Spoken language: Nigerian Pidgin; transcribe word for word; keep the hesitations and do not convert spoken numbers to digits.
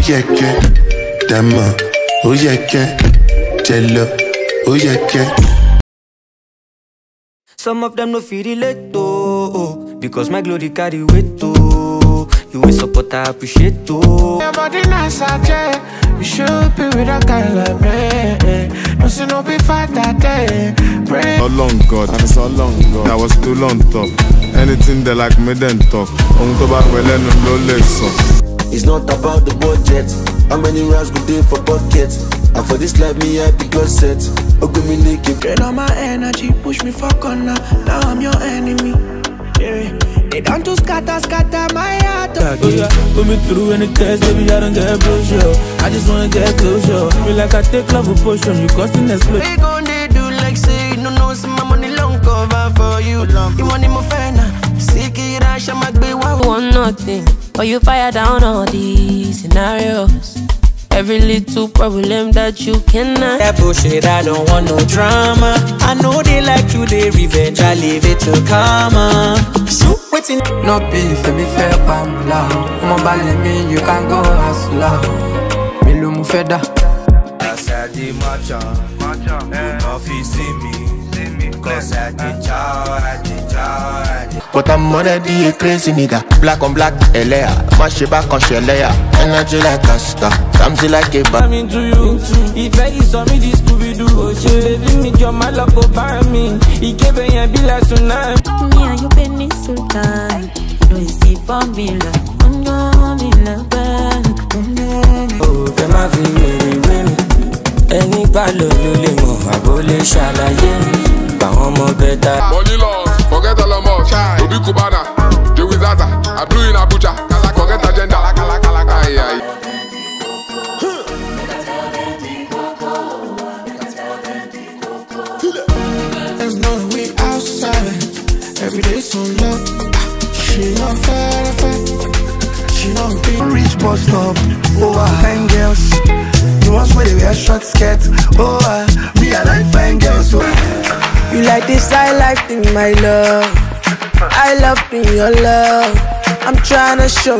yeah, yeah. Dama, oh yeah, yeah. Jello, oh yeah, yeah. Some of them no feel relate to, because my glory carry weight to. You will support, I appreciate to. Your body nice, Asake. You should be with a guy like me. No see no be fight that day. So long God, and so long God. That was too long top. Anything they like me then talk. On to back well and no less. It's not about the budget. How many rounds go there for buckets? And for this life, me I be God set. Oh, give me naked. Drain all my energy, push me for corner. Now I'm your enemy. Yeah. They don't just scatter, scatter my heart. Oh yeah, put me through any test, baby, I don't get closure. I just wanna get closure. Feel like I take love with potion, you costing the split. They gon' they do like say, no, no, see my money long cover for you. You want him a fan, sick it, I shall make be one. One nothing, but you fire down all these scenarios. Every little problem that you cannot. That bullshit, I don't want no drama. I know they like to they revenge, I leave it to karma. So waiting. No beef, let me fair pamela. Come on, balance me, you can go as low. Me lo mu feda. Cause I did my job, you know if you see me, cause I did job, I did job, I did. But I'm already a crazy nigga. Black on black, Elea. Mash back on Shallipopi. Energy like a star. Something like a bar. I'm into you. If I saw me, this Scooby-Doo. Oh shit, baby, me your my love go by me. He gave me a bill like tonight. Me and you penny sultan. You know you see for me like I'm gonna be like back. Oh, come on, baby, baby. Any palo lule mo, abole shalaye. Ba omo better. Money lost, forget all of us. Obi Kubana, Joey Zaza. I blew in Abuja. Forget agenda. Aye, aye. There's no way outside. Every day so low. She not fair, fair. She not big. Rich bus stop. Oh, I fine girls. The ones where they wear short skirts. Oh, I me I like fine girls. So. You like this, I like thing, my love. I love being your love. I'm trying to show